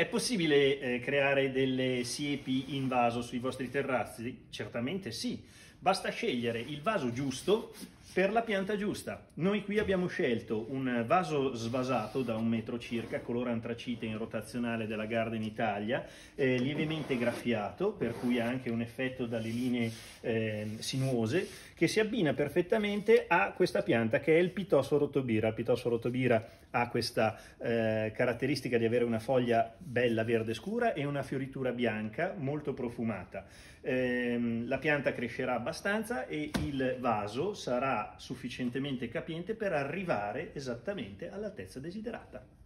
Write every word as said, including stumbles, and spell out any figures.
È possibile eh, creare delle siepi in vaso sui vostri terrazzi? Certamente sì, basta scegliere il vaso giusto per la pianta giusta. Noi qui abbiamo scelto un vaso svasato da un metro circa, colore antracite in rotazionale della Garden Italia, eh, lievemente graffiato, per cui ha anche un effetto dalle linee eh, sinuose, che si abbina perfettamente a questa pianta che è il Pittosso rotobira. Il Pittosso rotobira ha questa eh, caratteristica di avere una foglia bella verde scura e una fioritura bianca molto profumata. Eh, la pianta crescerà abbastanza e il vaso sarà sufficientemente capiente per arrivare esattamente all'altezza desiderata.